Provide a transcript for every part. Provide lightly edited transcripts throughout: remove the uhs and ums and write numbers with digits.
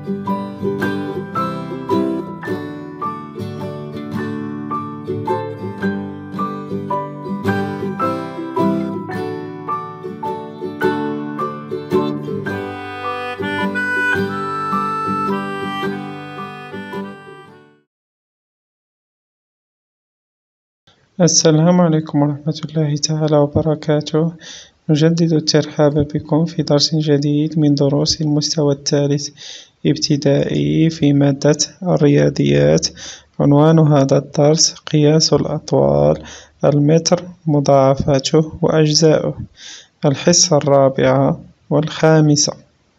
السلام عليكم ورحمة الله تعالى وبركاته. نجدد الترحاب بكم في درس جديد من دروس المستوى الثالث ابتدائي في مادة الرياضيات. عنوان هذا الدرس قياس الأطوال، المتر، مضاعفاته وأجزاؤه. الحصة الرابعة والخامسة.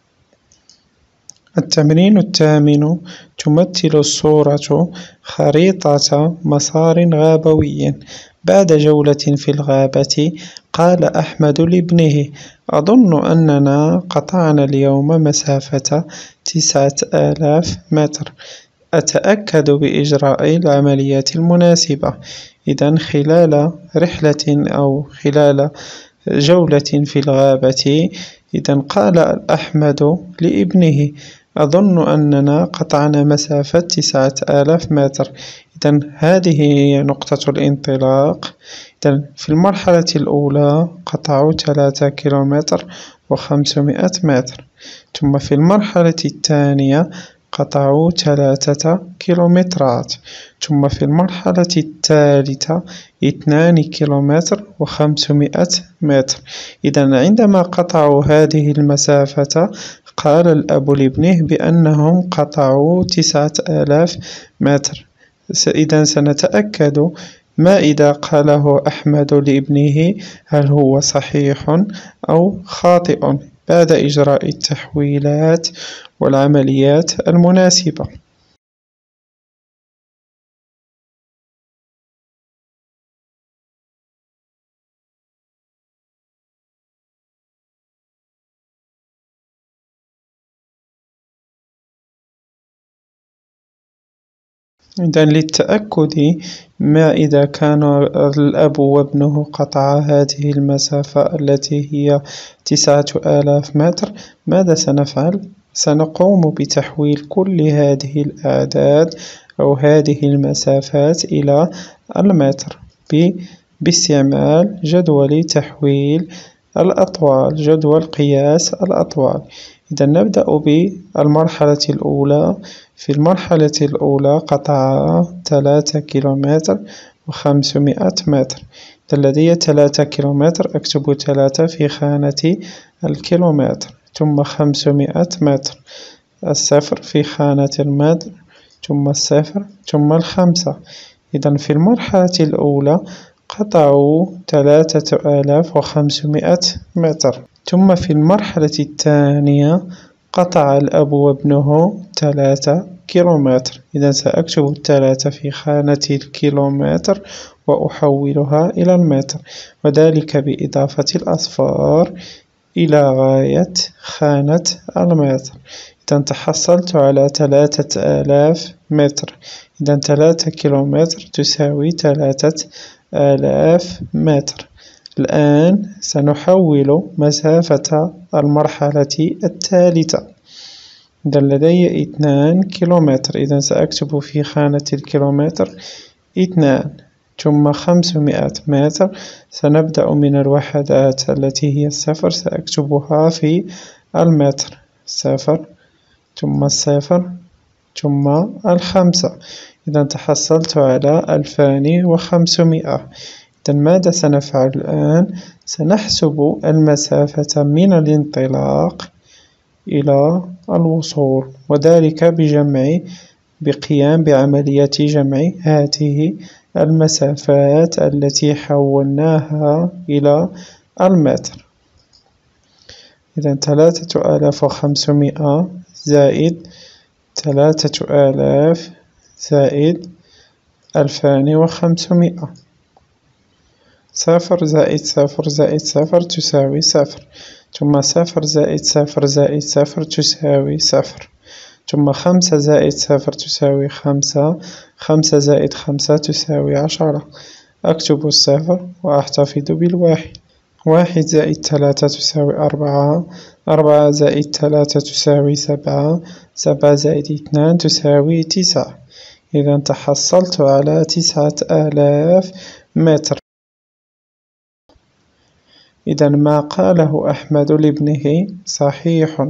التمرين الثامن. تمثل الصورة خريطة مسار غابوي. بعد جولة في الغابة قال أحمد لابنه: أظن أننا قطعنا اليوم مسافة 9000 متر. أتأكد بإجراء العمليات المناسبة. إذن خلال رحلة أو خلال جولة في الغابة، إذن قال أحمد لابنه: أظن أننا قطعنا مسافة 9000 متر. إذن هذه هي نقطة الانطلاق. إذن في المرحلة الأولى قطعوا 3 كيلومتر و500 متر، ثم في المرحلة الثانية قطعوا 3 كيلومترات، ثم في المرحلة الثالثة 2 كيلومتر و500 متر. إذن عندما قطعوا هذه المسافة قال الأب لابنه بأنهم قطعوا 9000 متر. إذن سنتأكد ما إذا قاله أحمد لابنه هل هو صحيح أو خاطئ بعد إجراء التحويلات والعمليات المناسبة. إذن للتأكد ما إذا كان الأب وابنه قطع هذه المسافة التي هي 9000 متر، ماذا سنفعل؟ سنقوم بتحويل كل هذه الأعداد أو هذه المسافات إلى المتر باستعمال جدول تحويل الأطوال، جدول قياس الأطوال. إذا نبدأ بالمرحلة الأولى. في المرحلة الأولى قطع 3 كيلومتر و500 متر. لدي 3 كيلومتر، أكتب 3 في خانة الكيلومتر، ثم 500 متر، الصفر في خانة المتر، ثم الصفر، ثم الخمسة. إذن في المرحلة الأولى قطعوا 3500 متر، ثم في المرحلة الثانية قطع الأب وابنه 3 كيلومتر. إذن سأكتب 3 في خانة الكيلومتر وأحولها إلى المتر، وذلك بإضافة الأصفار إلى غاية خانة المتر. إذن تحصلت على 3000 متر. إذن 3 كيلومتر تساوي 3000 متر. الآن سنحول مسافة المرحلة الثالثة. إذن لدي 2 كيلومتر، إذن سأكتب في خانة الكيلومتر 2، ثم 500 متر. سنبدأ من الوحدات التي هي الصفر، سأكتبها في المتر، صفر، ثم الصفر، ثم الخمسة. إذن تحصلت على 2500. إذن ماذا سنفعل الآن؟ سنحسب المسافة من الانطلاق إلى الوصول، وذلك بقيام بعملية جمع هذه المسافات التي حولناها إلى المتر. إذن 3500 زائد 3000 زائد 2500. صفر زائد صفر زائد صفر تساوي صفر، ثم صفر زائد صفر زائد صفر تساوي صفر، ثم 5 زائد صفر تساوي 5، 5 زائد 5 تساوي 10. أكتب الصفر وأحتفظ بالواحد. 1 زائد 3 تساوي 4، 4 زائد 3 تساوي 7، 7 زائد 2 تساوي 9. إذا تحصلت على 9000 متر. إذا ما قاله أحمد لابنه صحيح.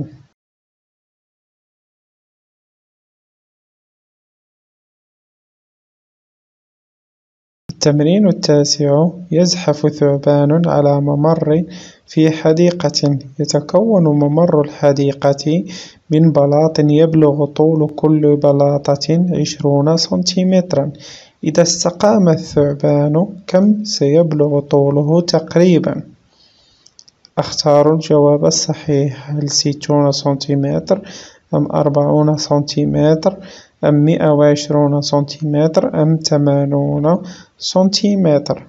التمرين التاسع: يزحف ثعبان على ممر في حديقة. يتكون ممر الحديقة من بلاط يبلغ طول كل بلاطة 20 سنتيمترا. إذا استقام الثعبان كم سيبلغ طوله تقريبا؟ أختار الجواب الصحيح. هل 60 سنتيمتر أم 40 سنتيمتر أم 120 سنتيمتر أم 80 سنتيمتر؟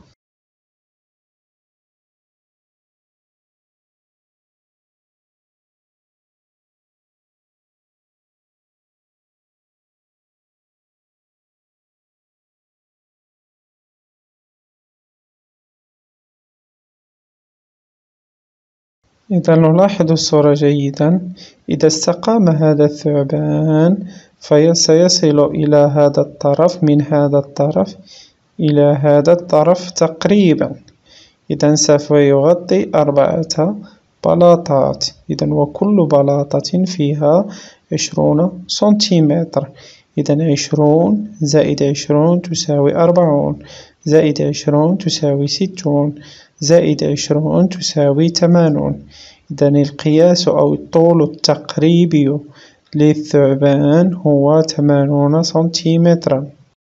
إذا نلاحظ الصورة جيدا، إذا استقام هذا الثعبان سيصل إلى هذا الطرف من هذا الطرف إلى هذا الطرف تقريبا. إذا سوف يغطي 4 بلاطات. إذا وكل بلاطة فيها 20 سنتيمتر. إذا 20 زائد 20 تساوي 40 زائد 20 تساوي 60 زائد 20 تساوي 80. إذا القياس أو الطول التقريبي للثعبان هو 80 سنتيمترا.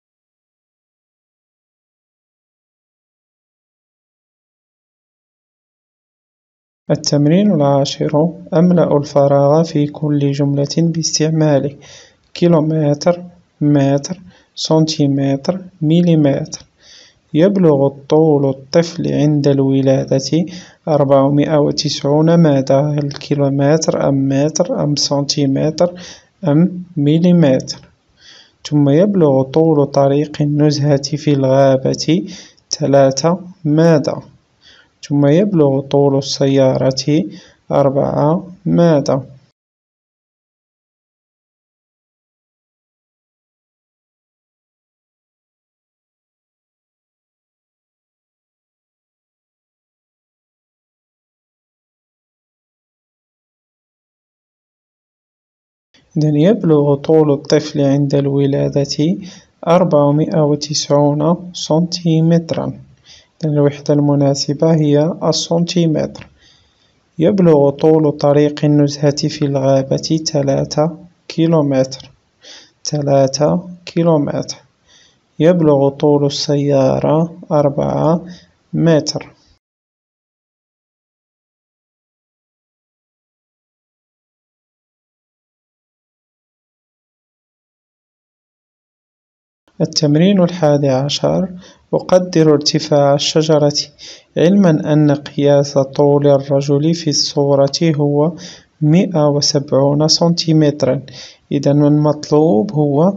التمرين العاشر: أملأ الفراغ في كل جملة باستعمال كيلومتر، متر، سنتيمتر، مليمتر. يبلغ طول الطفل عند الولادة 490 ماذا؟ هل كيلومتر أم متر أم سنتيمتر أم مليمتر؟ ثم يبلغ طول طريق النزهة في الغابة 3 ماذا؟ ثم يبلغ طول السيارة 4 ماذا؟ إذن يبلغ طول الطفل عند الولادة 490 سنتيمترا. الوحدة المناسبة هي السنتيمتر. يبلغ طول طريق النزهة في الغابة 3 كيلومتر. 3 كيلومتر. يبلغ طول السيارة 4 متر. التمرين 11: أقدر ارتفاع الشجرة، علما أن قياس طول الرجل في الصورة هو 170 سنتيمترا. إذا المطلوب هو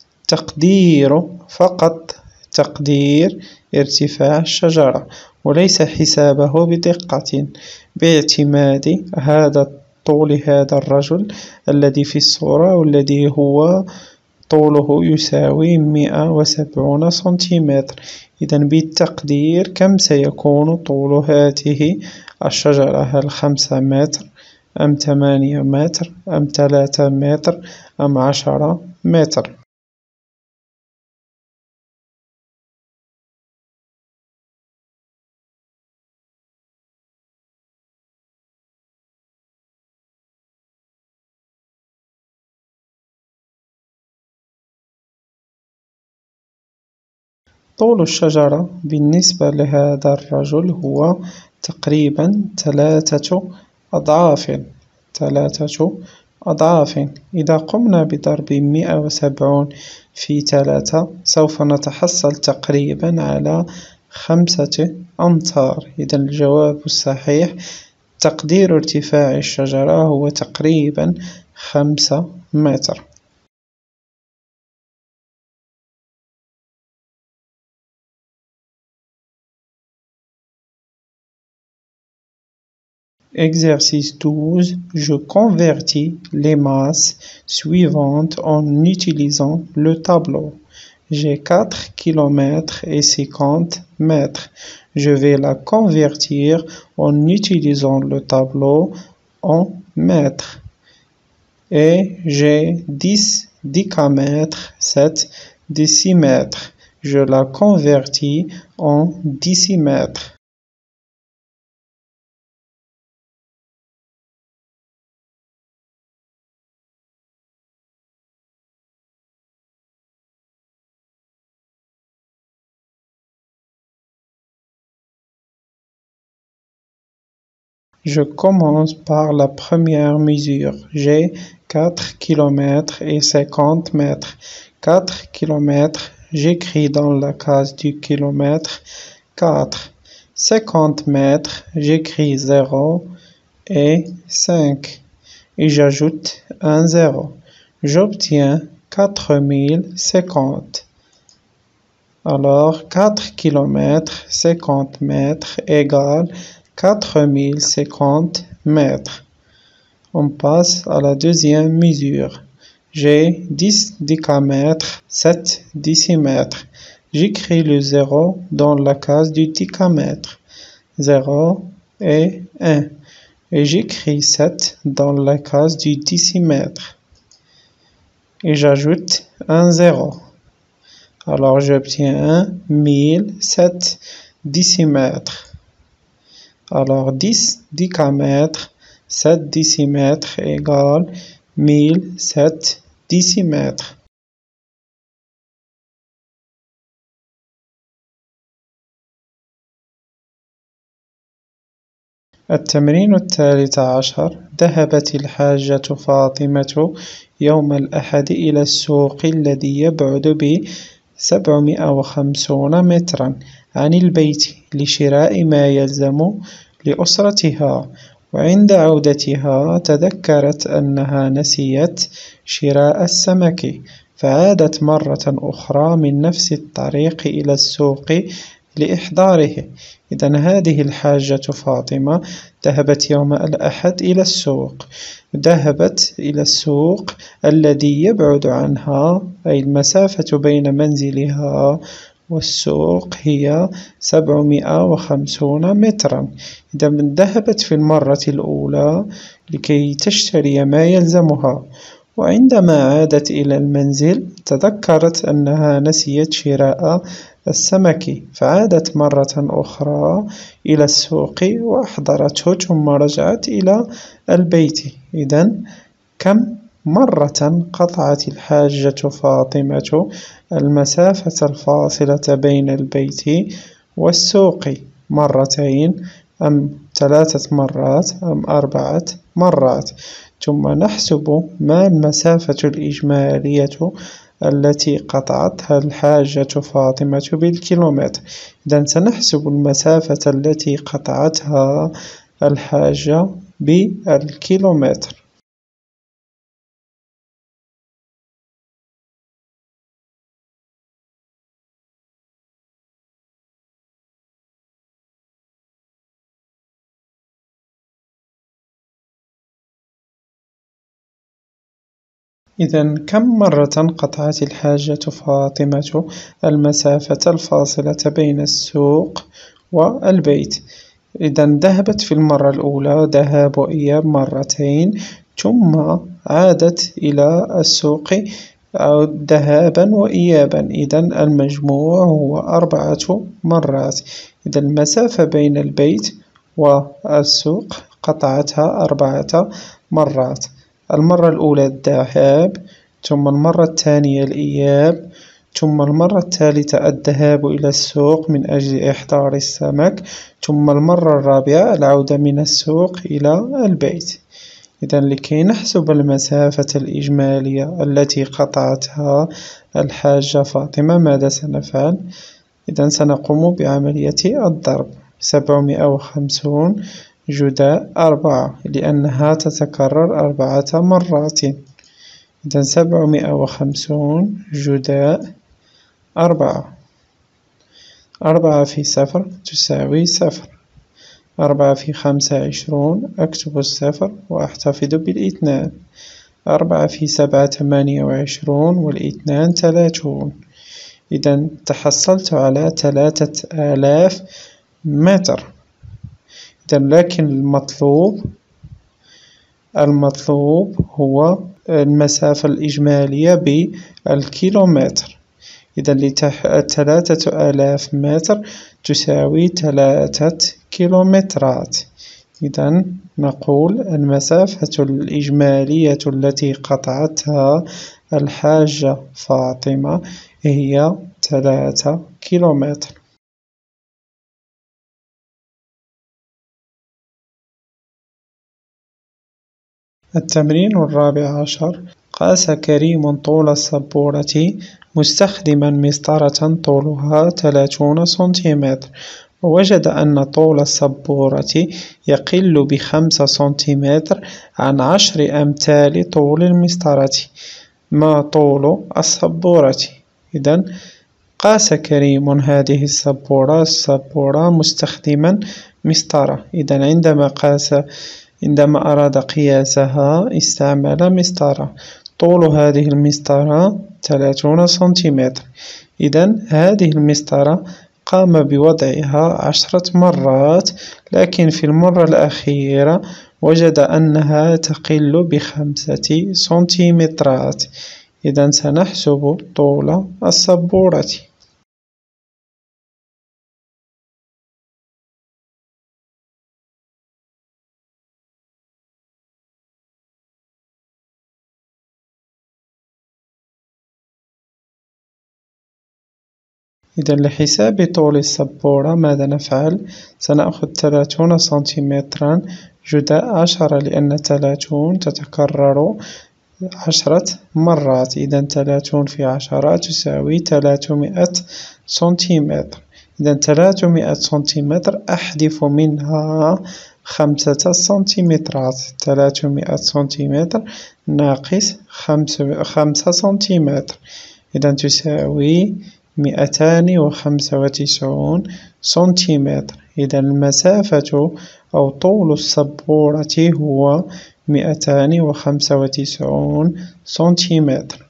فقط تقدير ارتفاع الشجرة، وليس حسابه بدقة، باعتماد طول هذا الرجل الذي في الصورة والذي هو طوله يساوي 170 سنتيمتر. إذا بالتقدير كم سيكون طول هذه الشجرة؟ هل 5 متر أم 8 متر أم 3 متر أم 10 متر؟ طول الشجرة بالنسبة لهذا الرجل هو تقريبا 3 أضعاف. إذا قمنا بضرب 170 في 3 سوف نتحصل تقريبا على 5 أمتار. إذا الجواب الصحيح تقدير ارتفاع الشجرة هو تقريبا 5 متر. Exercice 12. Je convertis les masses suivantes en utilisant le tableau. J'ai 4 km et 50 mètres. Je vais la convertir en utilisant le tableau en mètres. Et j'ai 10 décamètres, 7 décimètres. Je la convertis en décimètres. Je commence par la première mesure. J'ai 4 km et 50 mètres. 4 km, j'écris dans la case du kilomètre 4. 50 mètres, j'écris 0 et 5. Et j'ajoute un 0. J'obtiens 4050. Alors 4 km 50 mètres égale 4050 mètres. On passe à la deuxième mesure. J'ai 10 décamètres, 7 décimètres. J'écris le 0 dans la case du décamètre. 0 et 1. Et j'écris 7 dans la case du décimètre. Et j'ajoute un 0. Alors j'obtiens 1007 décimètres. Alors 10 décamètres, 7 décimètres égale 1007 décimètres. التمرين 13. ذهبت الحاجة فاطمة يوم الأحد إلى السوق الذي يبعد ب750 مترا عن البيت لشراء ما يلزم لأسرتها، وعند عودتها تذكرت أنها نسيت شراء السمك، فعادت مرة أخرى من نفس الطريق إلى السوق لإحضاره. إذن هذه الحاجة فاطمة ذهبت يوم الأحد إلى السوق. ذهبت إلى السوق الذي يبعد عنها، أي المسافة بين منزلها والسوق هي 750 مترا. إذا ذهبت في المرة الأولى لكي تشتري ما يلزمها، وعندما عادت إلى المنزل تذكرت أنها نسيت شراء السمك، فعادت مرة أخرى إلى السوق وأحضرته ثم رجعت إلى البيت. إذن كم مرة قطعت الحاجة فاطمة المسافة الفاصلة بين البيت والسوق؟ مرتين أم 3 مرات أم 4 مرات؟ ثم نحسب ما المسافة الإجمالية التي قطعتها الحاجة فاطمة بالكيلومتر. إذن سنحسب المسافة التي قطعتها الحاجة بالكيلومتر. إذن كم مرة قطعت الحاجة فاطمة المسافة الفاصلة بين السوق والبيت؟ إذن ذهبت في المرة الأولى ذهاب وإياب مرتين، ثم عادت إلى السوق ذهابا وإيابا، إذن المجموع هو 4 مرات. إذن المسافة بين البيت والسوق قطعتها 4 مرات. المرة الأولى الذهاب، ثم المرة الثانية الإياب، ثم المرة الثالثة الذهاب إلى السوق من أجل إحضار السمك، ثم المرة الرابعة العودة من السوق إلى البيت. إذن لكي نحسب المسافة الإجمالية التي قطعتها الحاجة فاطمة ماذا سنفعل؟ إذن سنقوم بعملية الضرب. 750 جداء 4 لأنها تتكرر 4 مرات. إذن 750 جداء 4. 4 في 0 تساوي 0. 4 في 5 20، أكتب الصفر وأحتفظ بالاثنان. 4 في 7 28 والاثنان 30. إذا تحصلت على 3000 متر. إذا لكن المطلوب هو المسافة الإجمالية بالكيلومتر. إذا 3000 متر تساوي 3 كيلومترات. إذا نقول المسافة الإجمالية التي قطعتها الحاجة فاطمة هي 3 كيلومتر. التمرين 14. قاس كريم طول السبورة مستخدما مسطرة طولها 30 سنتيمتر، ووجد أن طول السبورة يقل ب5 سنتيمتر عن 10 أمثال طول المسطرة. ما طول السبورة؟ إذن قاس كريم هذه السبورة مستخدما مسطرة. إذن عندما أراد قياسها استعمل مسطرة. طول هذه المسطرة 30 سنتيمتر. إذن هذه المسطرة قام بوضعها 10 مرات، لكن في المرة الأخيرة وجد أنها تقل ب5 سنتيمترات. إذن سنحسب طول السبورة. إذا لحساب طول السبورة ماذا نفعل؟ سنأخذ 30 سنتيمترا جداء 10، لأن 30 تتكرر 10 مرات. إذا 30 في 10 تساوي 300 سنتيمتر. إذا 300 سنتيمتر أحذف منها 5 سنتيمترات. 300 سنتيمتر ناقص 5 سنتيمتر، إذا تساوي 295 سنتيمتر. إذا المسافة أو طول السبورة هو 295 سنتيمتر.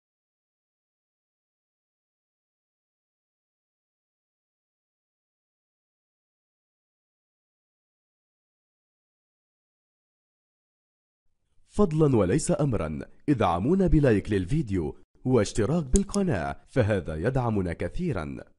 فضلا وليس أمرا ادعمونا بلايك للفيديو واشتراك بالقناة، فهذا يدعمنا كثيرا.